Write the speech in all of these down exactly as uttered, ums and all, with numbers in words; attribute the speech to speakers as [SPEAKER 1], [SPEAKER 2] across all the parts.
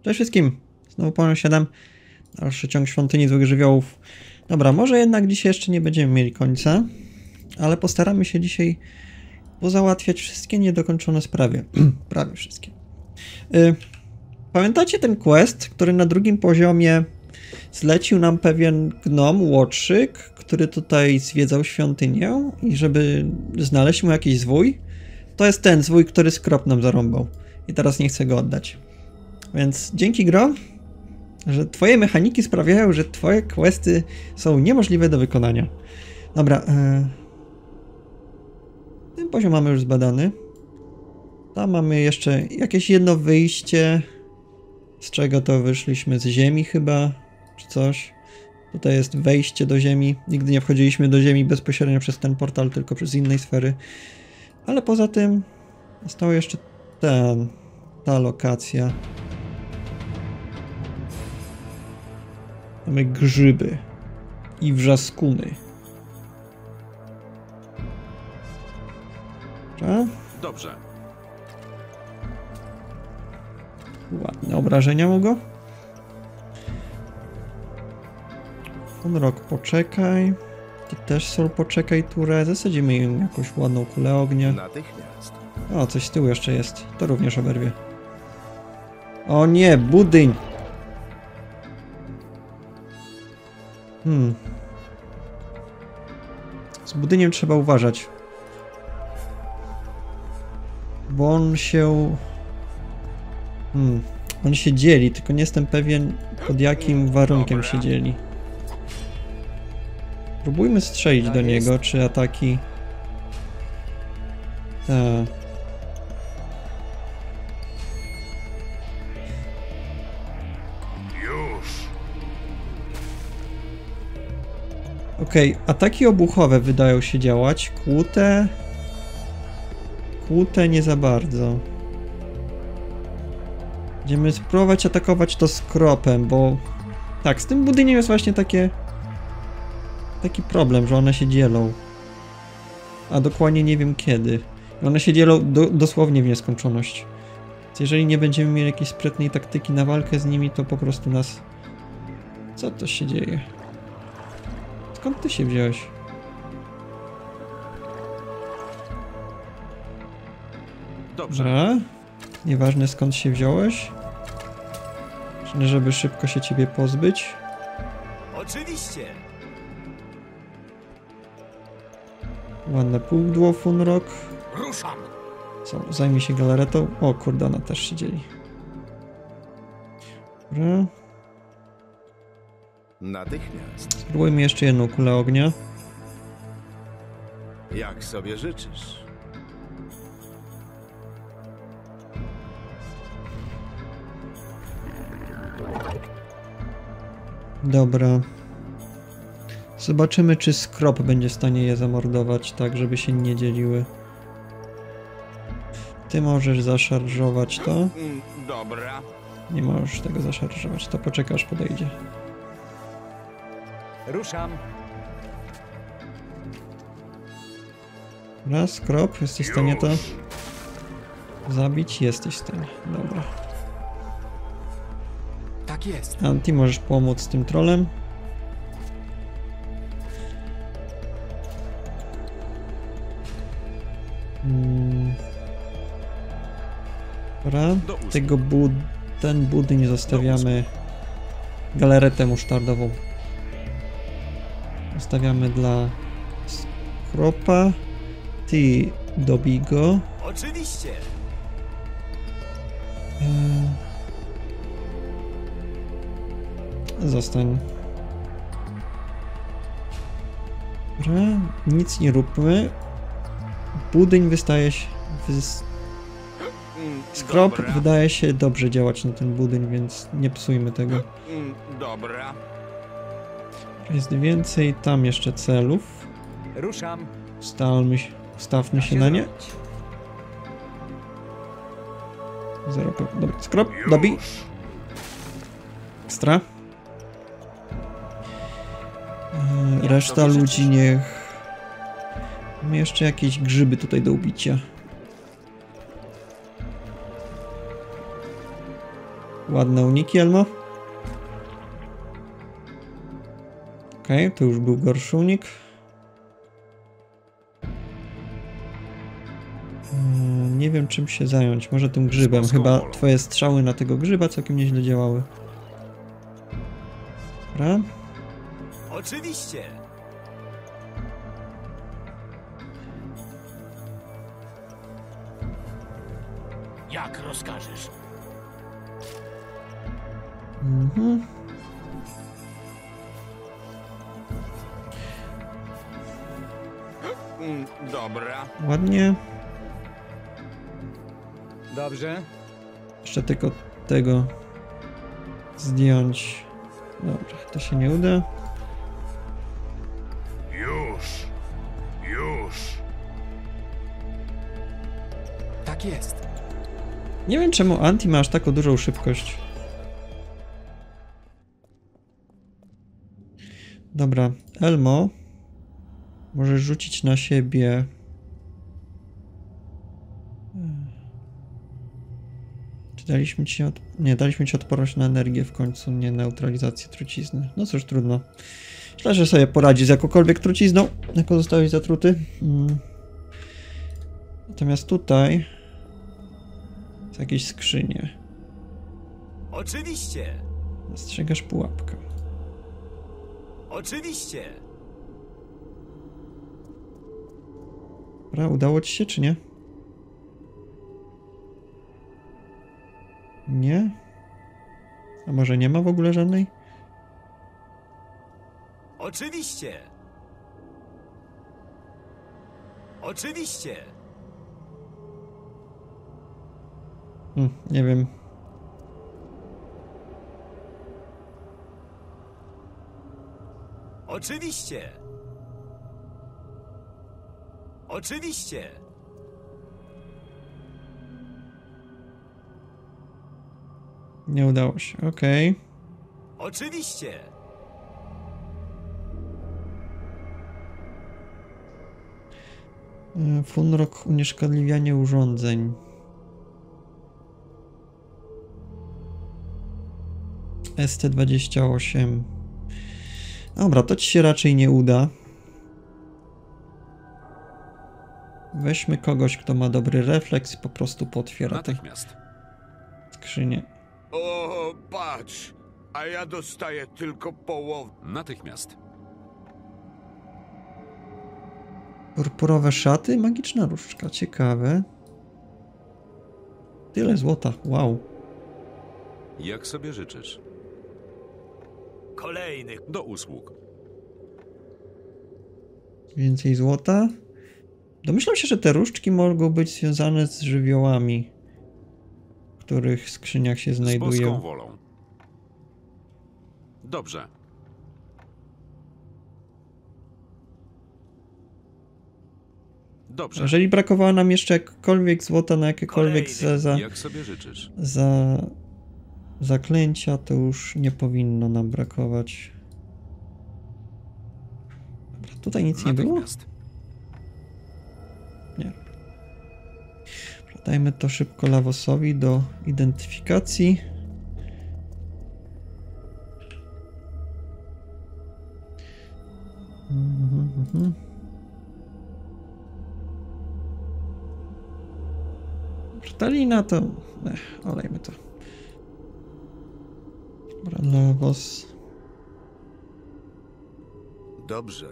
[SPEAKER 1] Cześć wszystkim! Znowu poziom siedem. Dalszy ciąg świątyni złych żywiołów. Dobra, może jednak dzisiaj jeszcze nie będziemy mieli końca, ale postaramy się dzisiaj pozałatwiać wszystkie niedokończone sprawy. Prawie wszystkie. Yy, pamiętacie ten quest, który na drugim poziomie zlecił nam pewien gnom, łotrzyk, który tutaj zwiedzał świątynię i żeby znaleźć mu jakiś zwój? To jest ten zwój, który Skrop nam zarąbał. I teraz nie chcę go oddać. Więc dzięki gro, że twoje mechaniki sprawiają, że twoje questy są niemożliwe do wykonania. Dobra. Yy... Ten poziom mamy już zbadany. Tam mamy jeszcze jakieś jedno wyjście. Z czego to wyszliśmy? Z ziemi chyba? Czy coś? Tutaj jest wejście do ziemi. Nigdy nie wchodziliśmy do ziemi bezpośrednio przez ten portal, tylko przez innej sfery. Ale poza tym została jeszcze ten, ta lokacja. Mamy grzyby i wrzaskuny. Dobrze.
[SPEAKER 2] Dobrze.
[SPEAKER 1] Ładne obrażenia mogą. Funrok, poczekaj. Ty też, Sol, poczekaj turę. Zasadzimy im jakąś ładną kulę ognia.
[SPEAKER 2] Natychmiast.
[SPEAKER 1] O, coś z tyłu jeszcze jest. To również oberwie. O nie, budyń! Hmm. Z budyniem trzeba uważać. Bo on się... Hmm. On się dzieli, tylko nie jestem pewien, pod jakim warunkiem się dzieli. Próbujmy strzelić do niego, czy ataki... Tak. Okej, okay, ataki obuchowe wydają się działać, kłute... Kłute nie za bardzo. Będziemy spróbować atakować to skropem, bo... Tak, z tym budyniem jest właśnie takie... Taki problem, że one się dzielą. A dokładnie nie wiem kiedy. I one się dzielą do, dosłownie w nieskończoność. Więc jeżeli nie będziemy mieli jakiejś sprytnej taktyki na walkę z nimi, to po prostu nas... Co to się dzieje? Skąd ty się wziąłeś?
[SPEAKER 2] Dobrze.
[SPEAKER 1] Dobra. Nieważne skąd się wziąłeś. Żeby szybko się ciebie pozbyć.
[SPEAKER 3] Oczywiście.
[SPEAKER 1] Ładne pudło, Funrok.
[SPEAKER 3] Ruszam.
[SPEAKER 1] Co, zajmij się galaretą. O kurde, ona też się dzieli. Dobra.
[SPEAKER 2] Natychmiast.
[SPEAKER 1] Spróbujmy jeszcze jedną kulę ognia.
[SPEAKER 2] Jak sobie życzysz.
[SPEAKER 1] Dobra. Zobaczymy, czy Skrop będzie w stanie je zamordować, tak żeby się nie dzieliły. Ty możesz zaszarżować to.
[SPEAKER 2] Dobra.
[SPEAKER 1] Nie możesz tego zaszarżować, to poczekasz, podejdzie.
[SPEAKER 3] Ruszam.
[SPEAKER 1] Raz, Skrop, jesteś w stanie to zabić? Jesteś w stanie, dobra.
[SPEAKER 3] Tak jest.
[SPEAKER 1] Anti, możesz pomóc z tym trolem. Hmm. Dobra, tego bud ten budyń zostawiamy. Galaretę musztardową. Zostawiamy dla Skropa. Ty dobij go.
[SPEAKER 3] Oczywiście.
[SPEAKER 1] Eee... Zostań. Dobra, nic nie róbmy. Budyń wystaje się... Wys... Skrop
[SPEAKER 2] Dobra.
[SPEAKER 1] wydaje się dobrze działać na ten budyń, więc nie psujmy tego.
[SPEAKER 2] Dobra.
[SPEAKER 1] Jest więcej tam jeszcze celów.
[SPEAKER 3] Ruszam.
[SPEAKER 1] Ustalmy się, ustawmy się na nie. Zero. Dobra, Skrop, dobij. Ekstra. Yy, reszta ludzi niech... Mamy jeszcze jakieś grzyby tutaj do ubicia. Ładne uniki, Elmo. Okej, okay, to już był gorszy unik. Hmm, nie wiem czym się zająć. Może tym grzybem. Chyba twoje strzały na tego grzyba całkiem nieźle działały. Dobra.
[SPEAKER 3] Oczywiście. Jak rozkażesz?
[SPEAKER 1] Mhm.
[SPEAKER 2] Mm, Dobra.
[SPEAKER 1] Ładnie.
[SPEAKER 3] Dobrze.
[SPEAKER 1] Jeszcze tylko tego zdjąć. Dobra, to się nie uda.
[SPEAKER 2] Już. Już.
[SPEAKER 3] Tak jest.
[SPEAKER 1] Nie wiem czemu Anti ma aż taką dużą szybkość. Dobra, Elmo. Możesz rzucić na siebie. Czy daliśmy ci od... Nie, daliśmy ci odporność na energię w końcu, nie neutralizację trucizny. No cóż, trudno. Myślę, że sobie poradzi z jakąkolwiek trucizną, jako zostałeś zatruty. Hmm. Natomiast tutaj są jakieś skrzynie.
[SPEAKER 3] Oczywiście.
[SPEAKER 1] Dostrzegasz pułapkę.
[SPEAKER 3] Oczywiście.
[SPEAKER 1] Dobra, udało ci się, czy nie? Nie? A może nie ma w ogóle żadnej?
[SPEAKER 3] Oczywiście. Oczywiście.
[SPEAKER 1] Hmm, nie wiem.
[SPEAKER 3] Oczywiście. Oczywiście.
[SPEAKER 1] Nie udało się, okej. Okay.
[SPEAKER 3] Oczywiście.
[SPEAKER 1] Funrock, unieszkodliwianie urządzeń. S T dwadzieścia osiem. Dobra, to ci się raczej nie uda. Weźmy kogoś, kto ma dobry refleks i po prostu potwiera te skrzynie.
[SPEAKER 2] O, patrz, a ja dostaję tylko połowę.
[SPEAKER 4] Natychmiast.
[SPEAKER 1] Purpurowe szaty? Magiczna różdżka, ciekawe. Tyle złota, wow.
[SPEAKER 4] Jak sobie życzysz?
[SPEAKER 3] Kolejny.
[SPEAKER 4] Do usług.
[SPEAKER 1] Więcej złota? Domyślam się, że te różdżki mogą być związane z żywiołami, w których skrzyniach się
[SPEAKER 4] Z boską
[SPEAKER 1] znajdują.
[SPEAKER 4] wolą. Dobrze. Dobrze.
[SPEAKER 1] Jeżeli brakowało nam jeszcze jakkolwiek złota na jakiekolwiek za, za,
[SPEAKER 4] Jak sobie życzysz?
[SPEAKER 1] za zaklęcia, to już nie powinno nam brakować. Dobra, tutaj nic nie było?
[SPEAKER 4] Natychmiast.
[SPEAKER 1] Nie. Dajmy to szybko Lavosowi do identyfikacji. Mhm, mhm. Talina to... Ech, olejmy to. Dobra, Lavos.
[SPEAKER 2] Dobrze.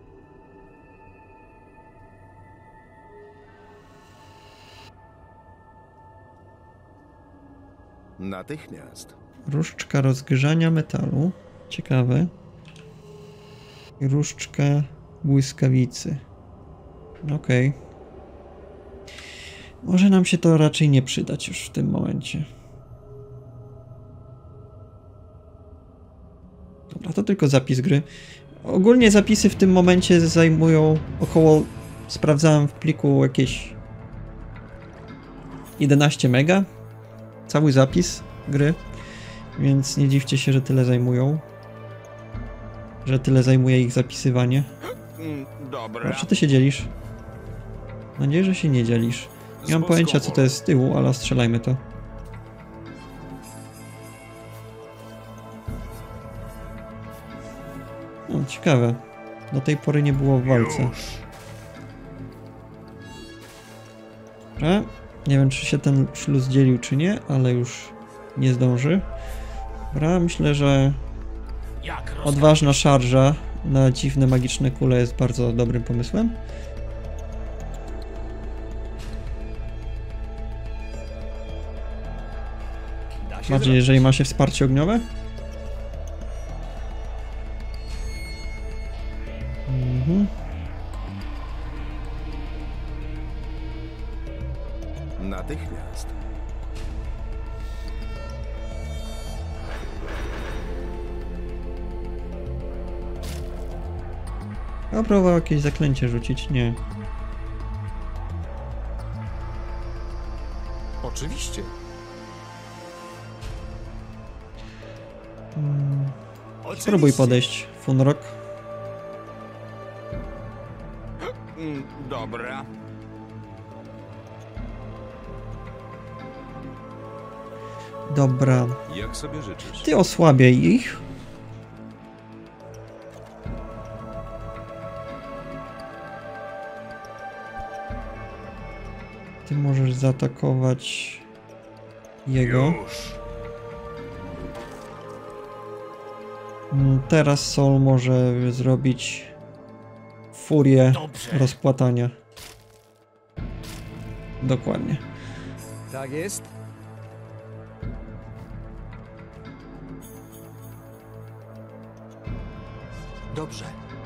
[SPEAKER 2] Natychmiast.
[SPEAKER 1] Różdżka rozgrzania metalu. Ciekawe. I różdżka błyskawicy. Okej. Okay. Może nam się to raczej nie przydać już w tym momencie. Dobra, to tylko zapis gry. Ogólnie zapisy w tym momencie zajmują około... Sprawdzałem w pliku jakieś... jedenaście mega. Cały zapis gry. Więc nie dziwcie się, że tyle zajmują. Że tyle zajmuje ich zapisywanie.
[SPEAKER 2] Dobra.
[SPEAKER 1] A czy ty się dzielisz? Mam nadzieję, że się nie dzielisz. Nie mam pojęcia, co to jest z tyłu, ale strzelajmy to. No, ciekawe. Do tej pory nie było w walce.
[SPEAKER 2] Już.
[SPEAKER 1] Dobra. Nie wiem, czy się ten śluz dzielił, czy nie, ale już nie zdąży. Dobra, myślę, że
[SPEAKER 3] Jak roz...
[SPEAKER 1] odważna szarża na dziwne, magiczne kule jest bardzo dobrym pomysłem.
[SPEAKER 3] Da się
[SPEAKER 1] Bardziej,
[SPEAKER 3] zrobić.
[SPEAKER 1] jeżeli ma się wsparcie ogniowe. Mhm.
[SPEAKER 3] Natychmiast.
[SPEAKER 1] A próbował jakieś zaklęcie rzucić? Nie.
[SPEAKER 3] Oczywiście.
[SPEAKER 1] Mm,
[SPEAKER 3] Oczywiście.
[SPEAKER 1] Spróbuj podejść, Funrock.
[SPEAKER 2] Mm, Dobra.
[SPEAKER 1] Dobra.
[SPEAKER 4] Jak sobie życzysz?
[SPEAKER 1] Ty osłabiaj ich. Ty możesz zaatakować jego.
[SPEAKER 2] Już.
[SPEAKER 1] Mm, Teraz Sol może zrobić furię
[SPEAKER 3] Dobrze.
[SPEAKER 1] rozpłatania. Dokładnie.
[SPEAKER 3] Tak jest. Dobrze.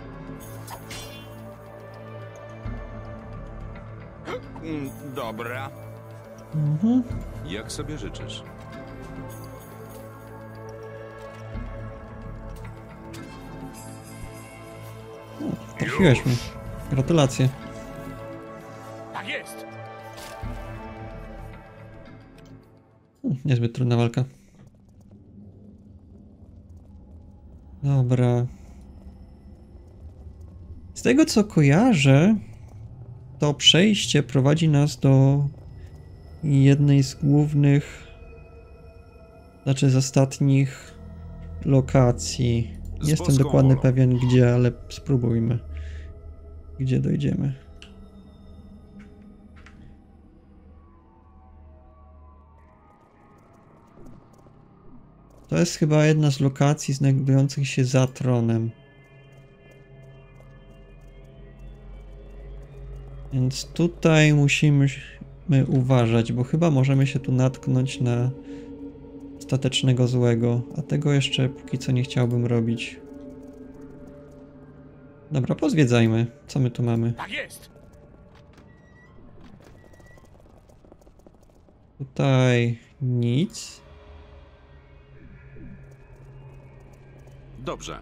[SPEAKER 2] Mm, Dobra.
[SPEAKER 1] Mhm.
[SPEAKER 4] Jak sobie życzysz?
[SPEAKER 1] Trafiłeś mnie. Gratulacje.
[SPEAKER 3] Tak jest.
[SPEAKER 1] Hmm, Niezbyt trudna walka. Dobra. Z tego co kojarzę, to przejście prowadzi nas do jednej z głównych, znaczy z ostatnich lokacji. Nie
[SPEAKER 4] Z
[SPEAKER 1] jestem
[SPEAKER 4] boską
[SPEAKER 1] dokładnie
[SPEAKER 4] wolą.
[SPEAKER 1] pewien gdzie, ale spróbujmy. Gdzie dojdziemy. To jest chyba jedna z lokacji znajdujących się za tronem. Więc tutaj musimy uważać, bo chyba możemy się tu natknąć na ostatecznego złego, a tego jeszcze póki co nie chciałbym robić. Dobra, pozwiedzajmy. Co my tu mamy?
[SPEAKER 3] Tak jest.
[SPEAKER 1] Tutaj nic.
[SPEAKER 4] Dobrze.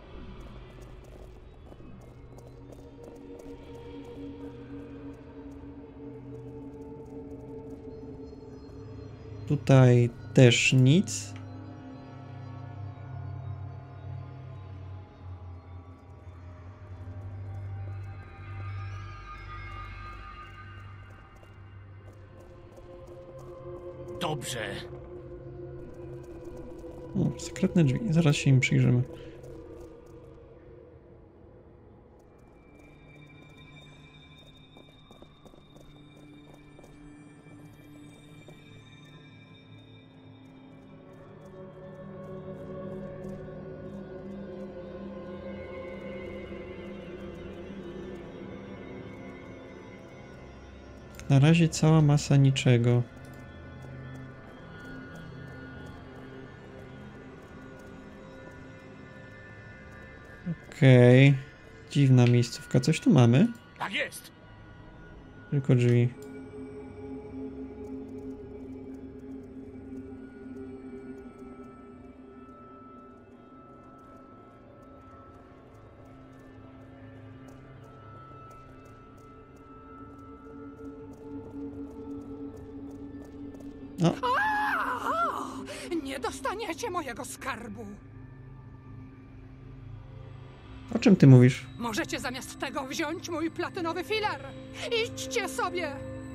[SPEAKER 1] Tutaj też nic.
[SPEAKER 3] Dobrze.
[SPEAKER 1] O, sekretne drzwi. Zaraz się im przyjrzymy. Na razie cała masa niczego. Okej. Okay. Dziwna miejscówka. Coś tu mamy?
[SPEAKER 3] Tak jest.
[SPEAKER 1] Tylko drzwi. No,
[SPEAKER 5] Nie dostaniecie mojego skarbu.
[SPEAKER 1] o czym ty mówisz?
[SPEAKER 5] Możecie zamiast tego wziąć mój platynowy filar. Idźcie sobie.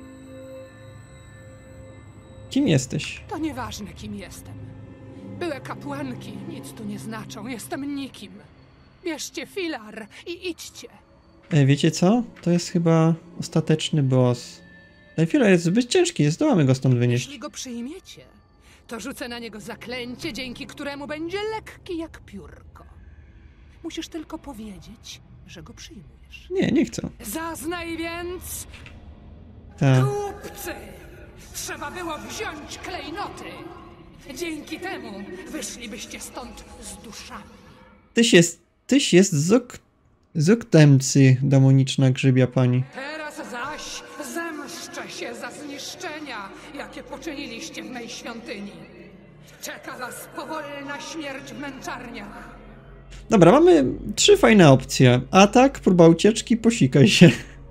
[SPEAKER 1] Kim jesteś?
[SPEAKER 5] To nieważne, kim jestem. Były kapłanki nic tu nie znaczą. Jestem nikim. Bierzcie filar i idźcie.
[SPEAKER 1] E, wiecie co? To jest chyba ostateczny boss. Ten filar jest zbyt ciężki, zdołamy go stąd wynieść.
[SPEAKER 5] Jeśli go przyjmiecie, to rzucę na niego zaklęcie, dzięki któremu będzie lekki jak piórko. Musisz tylko powiedzieć, że go przyjmujesz.
[SPEAKER 1] Nie, nie chcę.
[SPEAKER 5] Zaznaj więc,
[SPEAKER 1] Tak.
[SPEAKER 5] głupcy! Trzeba było wziąć klejnoty. Dzięki temu wyszlibyście stąd z duszami.
[SPEAKER 1] Tyś jest, tyś jest zuk, zuktemcy, demoniczna grzybia pani.
[SPEAKER 5] Teraz zaś zemszczę się za zniszczenia, jakie poczyniliście w mej świątyni. Czeka was powolna śmierć w męczarniach.
[SPEAKER 1] Dobra, mamy trzy fajne opcje. Atak, próba ucieczki, posikaj się.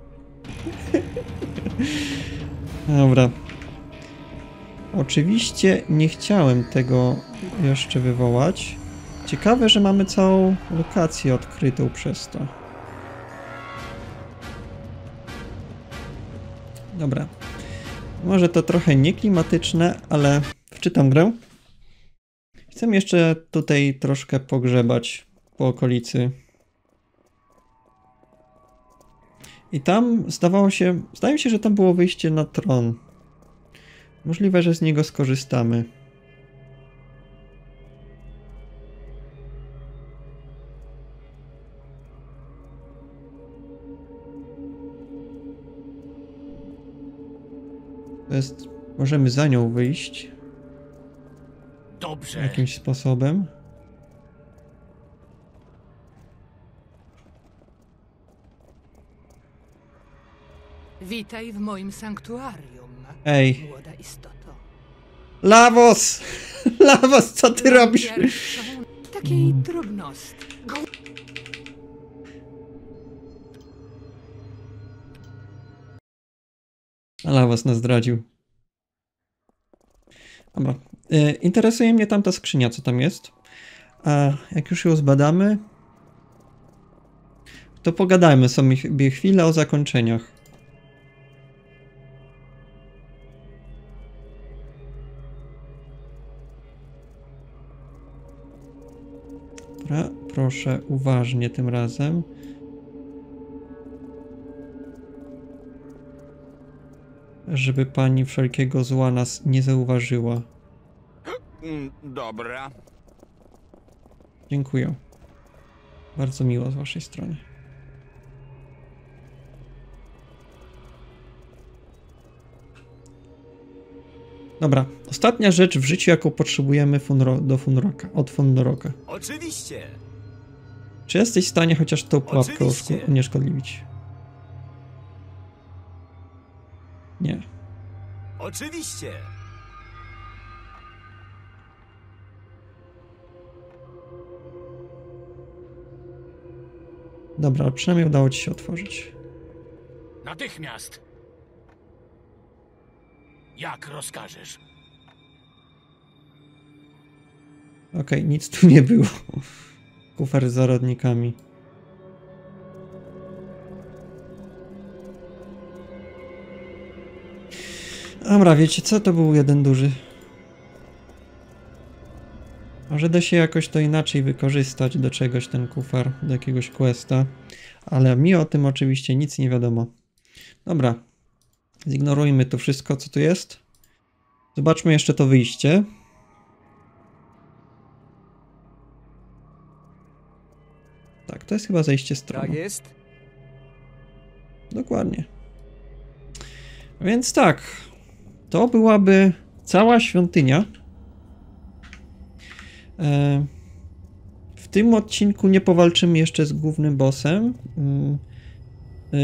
[SPEAKER 1] Dobra. Oczywiście nie chciałem tego jeszcze wywołać. Ciekawe, że mamy całą lokację odkrytą przez to. Dobra. Może to trochę nieklimatyczne, ale wczytam grę. Chcę jeszcze tutaj troszkę pogrzebać po okolicy. I tam zdawało się, zdaje mi się, że tam było wyjście na tron. Możliwe, że z niego skorzystamy. To jest, możemy za nią wyjść
[SPEAKER 3] Dobrze.
[SPEAKER 1] jakimś sposobem.
[SPEAKER 5] Witaj w moim sanktuarium,
[SPEAKER 1] Ej,
[SPEAKER 5] młoda istoto.
[SPEAKER 1] Lavos! Lavos, co ty robisz?
[SPEAKER 5] Pierwszą takiej drobnosti.
[SPEAKER 1] Lavos nas zdradził. Dobra. E, interesuje mnie tamta skrzynia, co tam jest. A jak już ją zbadamy, to pogadajmy sobie chwilę o zakończeniach. Dobra, proszę uważnie tym razem. Żeby pani wszelkiego zła nas nie zauważyła.
[SPEAKER 2] Mm, Dobra.
[SPEAKER 1] Dziękuję. Bardzo miło z waszej strony. Dobra, ostatnia rzecz w życiu, jaką potrzebujemy Funro do Funroka, od Funroka.
[SPEAKER 3] Oczywiście.
[SPEAKER 1] Czy jesteś w stanie chociaż tą pułapkę
[SPEAKER 3] Oczywiście.
[SPEAKER 1] uszko- unieszkodliwić? Nie.
[SPEAKER 3] Oczywiście.
[SPEAKER 1] Dobra, ale przynajmniej udało ci się otworzyć.
[SPEAKER 3] Natychmiast. Jak rozkażesz.
[SPEAKER 1] Okej, nic tu nie było. Kufer z zarodnikami. Dobra, wiecie co? To był jeden duży. Może da się jakoś to inaczej wykorzystać do czegoś ten kufer, do jakiegoś questa. Ale mi o tym oczywiście nic nie wiadomo. Dobra. Zignorujmy to wszystko, co tu jest. Zobaczmy jeszcze to wyjście. Tak, to jest chyba zejście z tronu.
[SPEAKER 3] Tak jest?
[SPEAKER 1] Dokładnie. Więc tak, to byłaby cała świątynia. E, w tym odcinku nie powalczymy jeszcze z głównym bossem. E,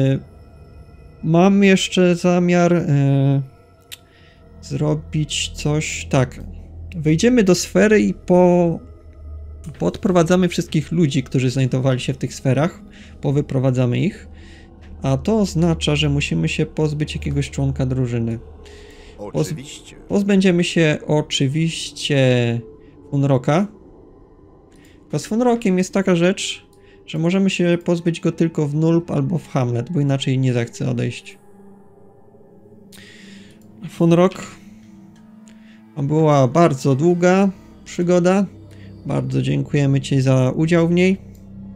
[SPEAKER 1] mam jeszcze zamiar e, zrobić coś... Tak, wejdziemy do sfery i po... podprowadzamy wszystkich ludzi, którzy znajdowali się w tych sferach. Powyprowadzamy ich. A to oznacza, że musimy się pozbyć jakiegoś członka drużyny.
[SPEAKER 2] Oczywiście.
[SPEAKER 1] Pozbędziemy się oczywiście Funroka. Tylko z Funrokiem jest taka rzecz, że możemy się pozbyć go tylko w Nulp albo w Hamlet, bo inaczej nie zechce odejść. Funrok. Była bardzo długa przygoda. Bardzo dziękujemy ci za udział w niej.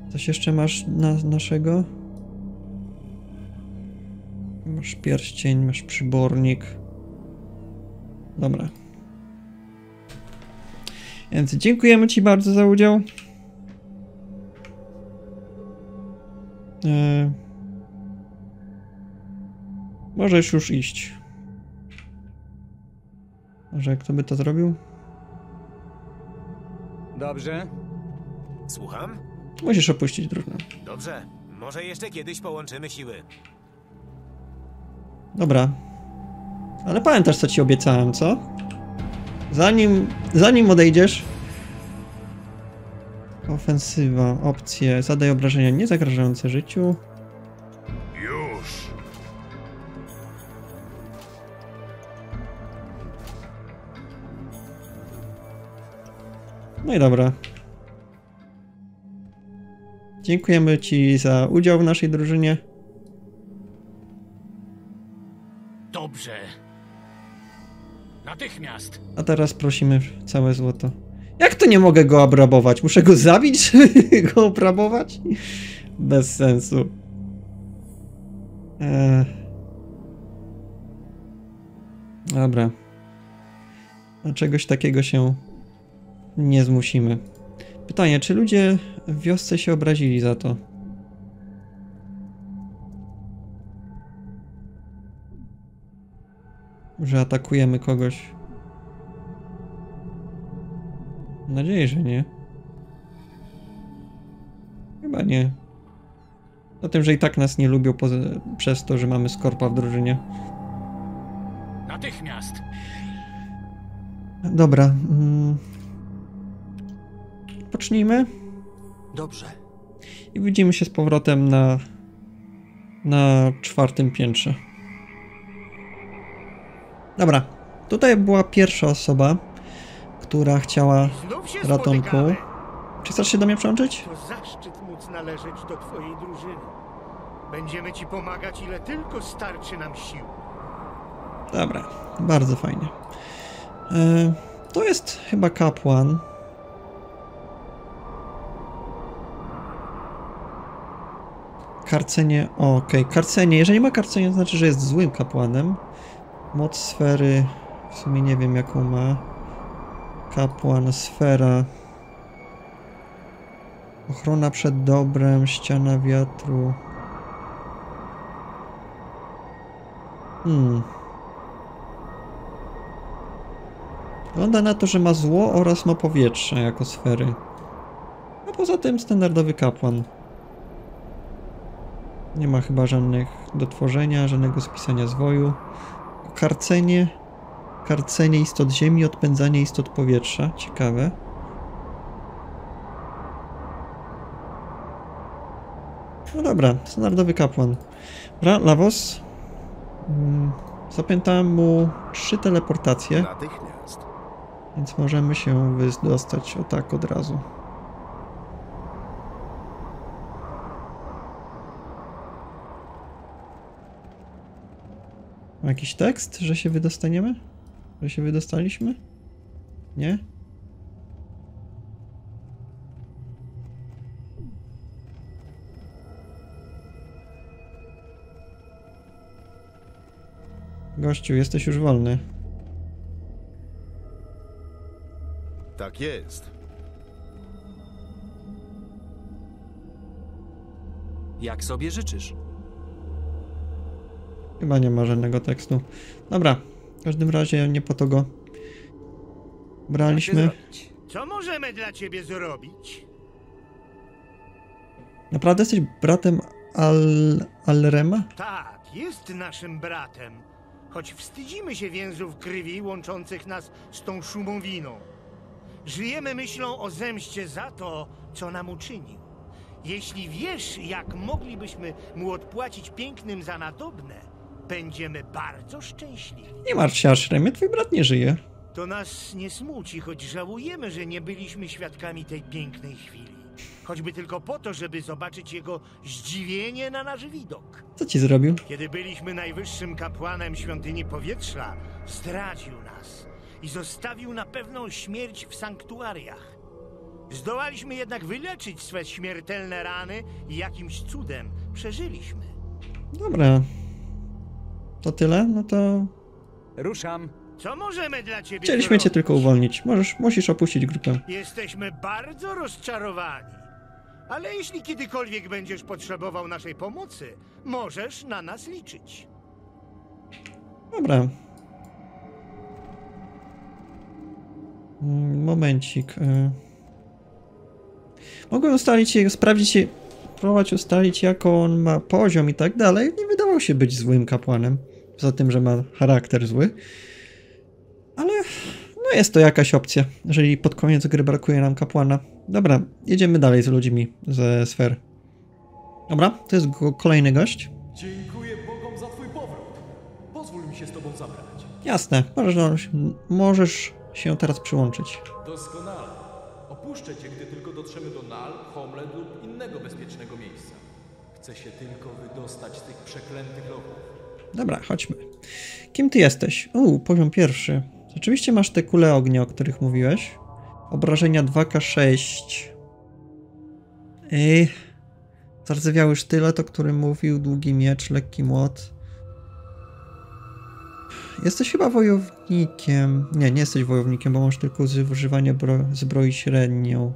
[SPEAKER 1] Coś jeszcze masz na naszego? Masz pierścień, masz przybornik. Dobra. Więc dziękujemy ci bardzo za udział. Eee... Możesz już iść. Może kto by to zrobił?
[SPEAKER 6] Dobrze.
[SPEAKER 3] Słucham?
[SPEAKER 1] Musisz opuścić drużynę.
[SPEAKER 3] Dobrze. Może jeszcze kiedyś połączymy siły.
[SPEAKER 1] Dobra. Ale pamiętasz, co ci obiecałem, co? Zanim, zanim odejdziesz... Ofensywa, opcje, zadaj obrażenia niezagrażające życiu.
[SPEAKER 2] Już.
[SPEAKER 1] No i dobra. Dziękujemy ci za udział w naszej drużynie.
[SPEAKER 3] Dobrze. Natychmiast.
[SPEAKER 1] A teraz prosimy całe złoto. Jak to nie mogę go obrabować? Muszę go zabić, żeby go obrabować? Bez sensu. Eee. Dobra. A czegoś takiego się nie zmusimy. Pytanie, czy ludzie w wiosce się obrazili za to? Że atakujemy kogoś? Mam nadzieję, że nie. Chyba nie. O tym, że i tak nas nie lubią przez to, że mamy Skorpa w drużynie.
[SPEAKER 3] Natychmiast.
[SPEAKER 1] Dobra. Mm. Pocznijmy.
[SPEAKER 3] Dobrze.
[SPEAKER 1] I widzimy się z powrotem na na czwartym piętrze. Dobra. Tutaj była pierwsza osoba, która chciała
[SPEAKER 7] Znów się
[SPEAKER 1] ratunku.
[SPEAKER 7] spotykamy.
[SPEAKER 1] Czy chcesz się do mnie przyłączyć?
[SPEAKER 7] To zaszczyt móc należeć do twojej drużyny. Będziemy ci pomagać, ile tylko starczy nam sił.
[SPEAKER 1] Dobra, bardzo fajnie. E, to jest chyba kapłan. Karcenie, okej, okay. Karcenie. Jeżeli ma karcenie, to znaczy, że jest złym kapłanem. Moc sfery, w sumie nie wiem jaką ma. Kapłan, sfera. Ochrona przed dobrem, ściana wiatru. Hmm. Wygląda na to, że ma zło oraz ma powietrze jako sfery. A poza tym standardowy kapłan. Nie ma chyba żadnych do tworzenia, żadnego spisania zwoju. Karcenie. Karcenie istot ziemi, odpędzanie istot powietrza. Ciekawe. No dobra, standardowy kapłan. Dobra, Lavos. Hmm, zapamiętałem mu trzy teleportacje.
[SPEAKER 4] Natychmiast.
[SPEAKER 1] Więc możemy się wydostać o tak od razu. Ma jakiś tekst, że się wydostaniemy? Że się wydostaliśmy? Nie? Gościu, jesteś już wolny.
[SPEAKER 4] Tak jest.
[SPEAKER 3] Jak sobie życzysz?
[SPEAKER 1] Chyba nie ma żadnego tekstu. Dobra, w każdym razie nie po to go braliśmy.
[SPEAKER 7] Co możemy dla ciebie zrobić?
[SPEAKER 1] Naprawdę jesteś bratem Al... Alrema?
[SPEAKER 7] Tak, jest naszym bratem. Choć wstydzimy się więzów krwi łączących nas z tą szumowiną. Żyjemy myślą o zemście za to, co nam uczynił. Jeśli wiesz, jak moglibyśmy mu odpłacić pięknym za nadobne, będziemy bardzo szczęśliwi.
[SPEAKER 1] Nie martw się, Ashremie, twój brat nie żyje.
[SPEAKER 7] To nas nie smuci, choć żałujemy, że nie byliśmy świadkami tej pięknej chwili. Choćby tylko po to, żeby zobaczyć jego zdziwienie na nasz widok.
[SPEAKER 1] Co ci zrobił?
[SPEAKER 7] Kiedy byliśmy najwyższym kapłanem świątyni powietrza, zdradził nas i zostawił na pewną śmierć w sanktuariach. Zdołaliśmy jednak wyleczyć swe śmiertelne rany i jakimś cudem przeżyliśmy.
[SPEAKER 1] Dobra. To tyle? No to...
[SPEAKER 3] Ruszam.
[SPEAKER 7] Co możemy dla ciebie
[SPEAKER 1] Chcieliśmy
[SPEAKER 7] zrobić?
[SPEAKER 1] cię tylko uwolnić. Możesz, musisz opuścić grupę.
[SPEAKER 7] Jesteśmy bardzo rozczarowani. Ale jeśli kiedykolwiek będziesz potrzebował naszej pomocy, możesz na nas liczyć.
[SPEAKER 1] Dobra. Mm, Momencik. y. Mogłem ustalić, sprawdzić, próbować ustalić, jaką on ma poziom i tak dalej. Nie wydawał się być złym kapłanem. Poza tym, że ma charakter zły. Ale no jest to jakaś opcja, jeżeli pod koniec gry brakuje nam kapłana. Dobra, jedziemy dalej z ludźmi ze sfer. Dobra, to jest go kolejny gość.
[SPEAKER 6] Dziękuję Bogom za twój powrót. Pozwól mi się z tobą zabrać.
[SPEAKER 1] Jasne, możesz, możesz się teraz przyłączyć.
[SPEAKER 6] Doskonale. Opuszczę cię, gdy tylko dotrzemy do Nal, Homeland lub innego bezpiecznego miejsca. Chcę się tylko wydostać z tych przeklętych lochów.
[SPEAKER 1] Dobra, chodźmy. Kim ty jesteś? Uuu, poziom pierwszy. Rzeczywiście masz te kule ognia, o których mówiłeś. Obrażenia dwa K sześć. Ej. Zardzewiały sztylet, o którym mówił, długi miecz, lekki młot. Jesteś chyba wojownikiem. Nie, nie jesteś wojownikiem, bo masz tylko używanie zbroi średnią.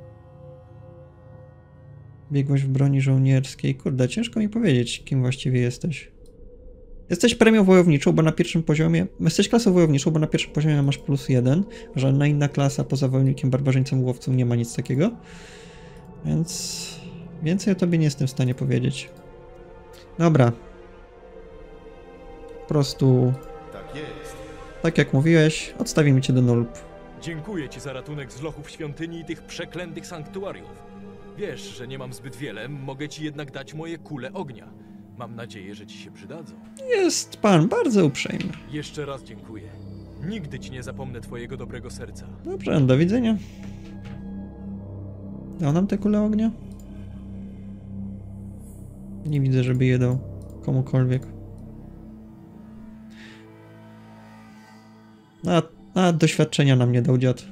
[SPEAKER 1] Biegłość w broni żołnierskiej. Kurde, ciężko mi powiedzieć, kim właściwie jesteś. Jesteś premią wojowniczą, bo na pierwszym poziomie... Jesteś klasą wojowniczą, bo na pierwszym poziomie masz plus jeden. Żadna inna klasa poza wojownikiem, barbarzyńcą, łowcą nie ma nic takiego. Więc... Więcej o tobie nie jestem w stanie powiedzieć. Dobra. Po prostu...
[SPEAKER 4] Tak jest.
[SPEAKER 1] Tak jak mówiłeś, odstawimy cię do Nulp.
[SPEAKER 6] Dziękuję ci za ratunek z lochów świątyni i tych przeklętych sanktuariów. Wiesz, że nie mam zbyt wiele, mogę ci jednak dać moje kule ognia. Mam nadzieję, że ci się przydadzą.
[SPEAKER 1] Jest pan bardzo uprzejmy.
[SPEAKER 6] Jeszcze raz dziękuję. Nigdy ci nie zapomnę twojego dobrego serca.
[SPEAKER 1] Dobrze, do widzenia. Dał nam te kule ognia? Nie widzę, żeby je dał komukolwiek. A, a doświadczenia nam nie dał dziad.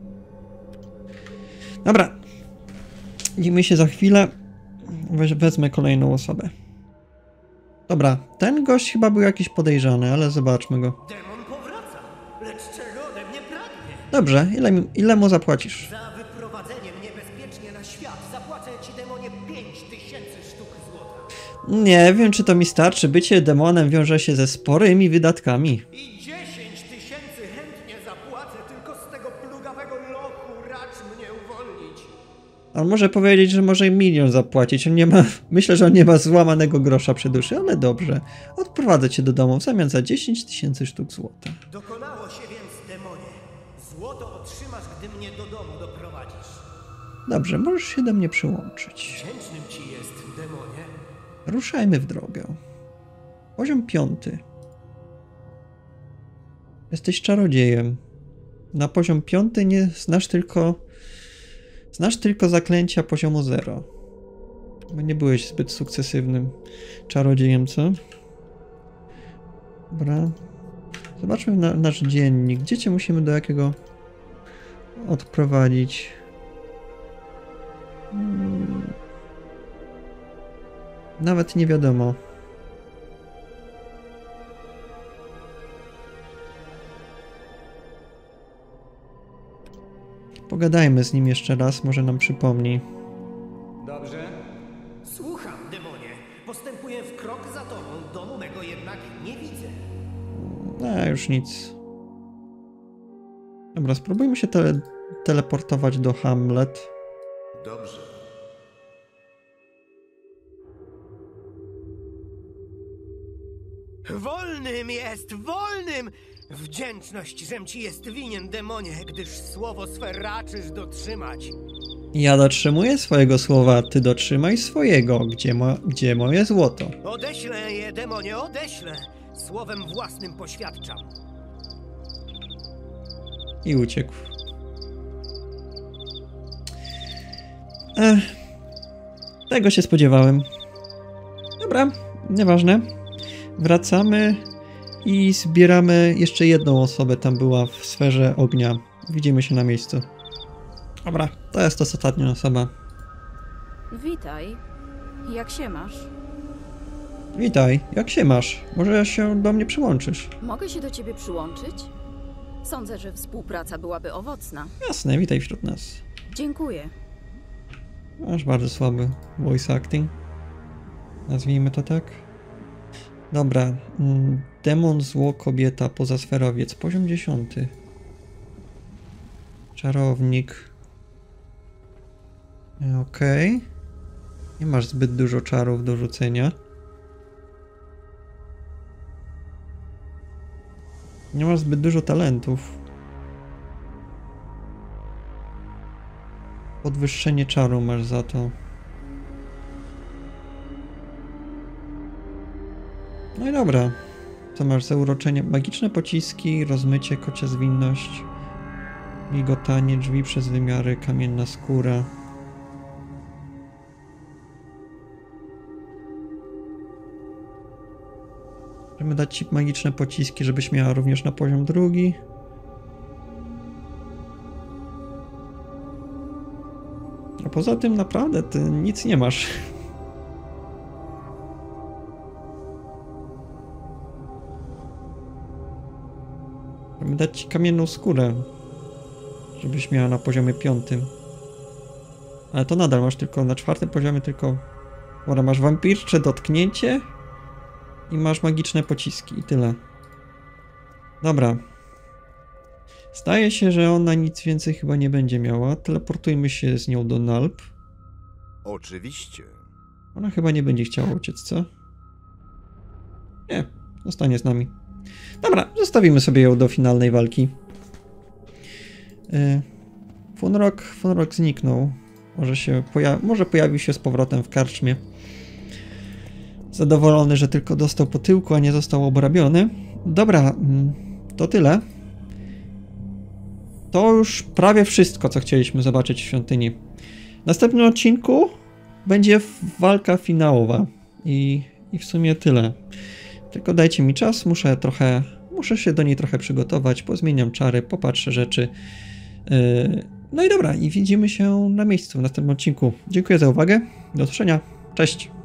[SPEAKER 1] Dobra. Widzimy się za chwilę. Weź, wezmę kolejną osobę. Dobra, ten gość chyba był jakiś podejrzany, ale zobaczmy go.
[SPEAKER 8] Demon powraca, lecz czego ode mnie pragnie?
[SPEAKER 1] Dobrze, ile, mi- ile mu zapłacisz?
[SPEAKER 8] Za wyprowadzenie mnie bezpiecznie na świat zapłacę ci, demonie, pięć tysięcy sztuk złota.
[SPEAKER 1] Nie wiem, czy to mi starczy. Bycie demonem wiąże się ze sporymi wydatkami.
[SPEAKER 8] I dziesięć tysięcy chętnie zapłacę, tylko z tego plugawego lochu racz mnie uwolnić.
[SPEAKER 1] On może powiedzieć, że może milion zapłacić. On nie ma, myślę, że on nie ma złamanego grosza przy duszy, ale dobrze. Odprowadzę cię do domu w zamian za dziesięć tysięcy sztuk złota.
[SPEAKER 8] Dokonało się więc, demonie. Złoto otrzymasz, gdy mnie do domu doprowadzisz.
[SPEAKER 1] Dobrze, możesz się do mnie przyłączyć.
[SPEAKER 8] Wdzięcznym ci jest, demonie.
[SPEAKER 1] Ruszajmy w drogę. Poziom piąty. Jesteś czarodziejem. Na poziom piąty nie znasz tylko... Znasz tylko zaklęcia poziomu zero. Bo nie byłeś zbyt sukcesywnym czarodziejem, co? Dobra. Zobaczmy na, nasz dziennik. Gdzie cię musimy do jakiego odprowadzić? Hmm. Nawet nie wiadomo. Pogadajmy z nim jeszcze raz, może nam przypomni.
[SPEAKER 3] Dobrze?
[SPEAKER 8] Słucham, demonie. Postępuję w krok za tobą, domu mego jednak nie widzę.
[SPEAKER 1] No, już nic. Dobra, spróbujmy się tele teleportować do Hamlet.
[SPEAKER 4] Dobrze.
[SPEAKER 8] Wolnym jest, wolnym! Wdzięczność, żem ci jest winien, demonie, gdyż słowo swe raczysz dotrzymać.
[SPEAKER 1] Ja dotrzymuję swojego słowa, ty dotrzymaj swojego. Gdzie, mo gdzie moje złoto?
[SPEAKER 8] Odeślę je, demonie, odeślę! Słowem własnym poświadczam.
[SPEAKER 1] I uciekł. Ech, tego się spodziewałem. Dobra, nieważne. Wracamy i zbieramy jeszcze jedną osobę. Tam była w sferze ognia. Widzimy się na miejscu. Dobra, to jest ostatnia osoba.
[SPEAKER 9] Witaj. Jak się masz?
[SPEAKER 1] Witaj, jak się masz? Może się do mnie przyłączysz?
[SPEAKER 9] Mogę się do ciebie przyłączyć? Sądzę, że współpraca byłaby owocna.
[SPEAKER 1] Jasne, witaj wśród nas.
[SPEAKER 9] Dziękuję.
[SPEAKER 1] Masz bardzo słaby voice acting. Nazwijmy to tak. Dobra. mm, Demon, zło, kobieta, pozasferowiec. Poziom dziesiąty. Czarownik. E, Okej. Nie masz zbyt dużo czarów do rzucenia. Nie masz zbyt dużo talentów. Podwyższenie czaru masz za to. No i dobra. Co masz za uroczenie? Magiczne pociski, rozmycie, kocia zwinność, migotanie, drzwi przez wymiary, kamienna skóra. Możemy dać ci magiczne pociski, żebyś miała również na poziom drugi. A poza tym naprawdę ty nic nie masz. Możemy dać ci kamienną skórę, żebyś miała na poziomie piątym. Ale to nadal masz tylko na czwartym poziomie tylko... Dobra, masz wampircze dotknięcie i masz magiczne pociski i tyle. Dobra. Zdaje się, że ona nic więcej chyba nie będzie miała. Teleportujmy się z nią do Nalp.
[SPEAKER 4] Oczywiście.
[SPEAKER 1] Ona chyba nie będzie chciała uciec, co? Nie, zostanie z nami. Dobra, zostawimy sobie ją do finalnej walki. Yy, Funrock, Funrock zniknął. Może się poja może pojawił się z powrotem w karczmie. Zadowolony, że tylko dostał po tyłku, a nie został obrabiony. Dobra, to tyle. To już prawie wszystko, co chcieliśmy zobaczyć w świątyni. W następnym odcinku będzie walka finałowa. I, i w sumie tyle. Tylko dajcie mi czas, muszę trochę, muszę się do niej trochę przygotować, pozmieniam czary, popatrzę rzeczy. Yy, no i dobra, i widzimy się na miejscu w następnym odcinku. Dziękuję za uwagę, do usłyszenia, cześć!